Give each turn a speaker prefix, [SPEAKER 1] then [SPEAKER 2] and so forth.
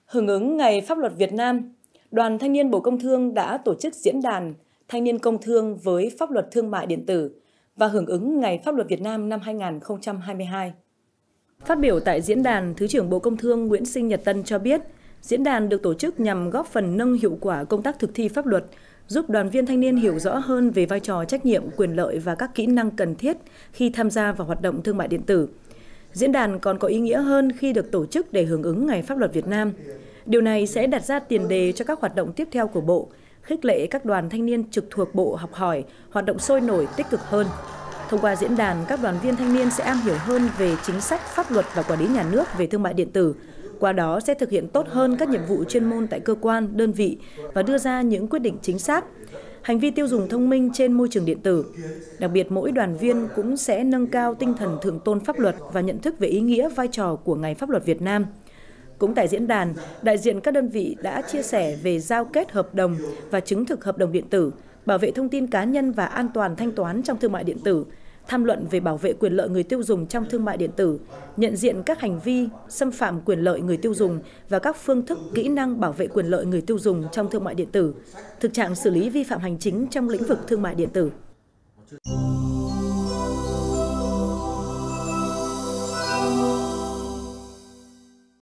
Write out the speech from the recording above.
[SPEAKER 1] Hưởng ứng Ngày Pháp luật Việt Nam, Đoàn Thanh niên Bộ Công Thương đã tổ chức diễn đàn Thanh niên công thương với pháp luật thương mại điện tử và hưởng ứng Ngày Pháp luật Việt Nam năm 2022. Phát biểu tại diễn đàn, Thứ trưởng Bộ Công Thương Nguyễn Sinh Nhật Tân cho biết, diễn đàn được tổ chức nhằm góp phần nâng hiệu quả công tác thực thi pháp luật, giúp đoàn viên thanh niên hiểu rõ hơn về vai trò, trách nhiệm, quyền lợi và các kỹ năng cần thiết khi tham gia vào hoạt động thương mại điện tử. Diễn đàn còn có ý nghĩa hơn khi được tổ chức để hưởng ứng Ngày Pháp luật Việt Nam. Điều này sẽ đặt ra tiền đề cho các hoạt động tiếp theo của Bộ, khích lệ các đoàn thanh niên trực thuộc Bộ học hỏi, hoạt động sôi nổi, tích cực hơn. Thông qua diễn đàn, các đoàn viên thanh niên sẽ am hiểu hơn về chính sách, pháp luật và quản lý nhà nước về thương mại điện tử. Qua đó sẽ thực hiện tốt hơn các nhiệm vụ chuyên môn tại cơ quan, đơn vị và đưa ra những quyết định chính xác. Hành vi tiêu dùng thông minh trên môi trường điện tử. Đặc biệt, mỗi đoàn viên cũng sẽ nâng cao tinh thần thượng tôn pháp luật và nhận thức về ý nghĩa, vai trò của Ngày Pháp luật Việt Nam. Cũng tại diễn đàn, đại diện các đơn vị đã chia sẻ về giao kết hợp đồng và chứng thực hợp đồng điện tử, bảo vệ thông tin cá nhân và an toàn thanh toán trong thương mại điện tử, tham luận về bảo vệ quyền lợi người tiêu dùng trong thương mại điện tử, nhận diện các hành vi xâm phạm quyền lợi người tiêu dùng và các phương thức, kỹ năng bảo vệ quyền lợi người tiêu dùng trong thương mại điện tử, thực trạng xử lý vi phạm hành chính trong lĩnh vực thương mại điện tử.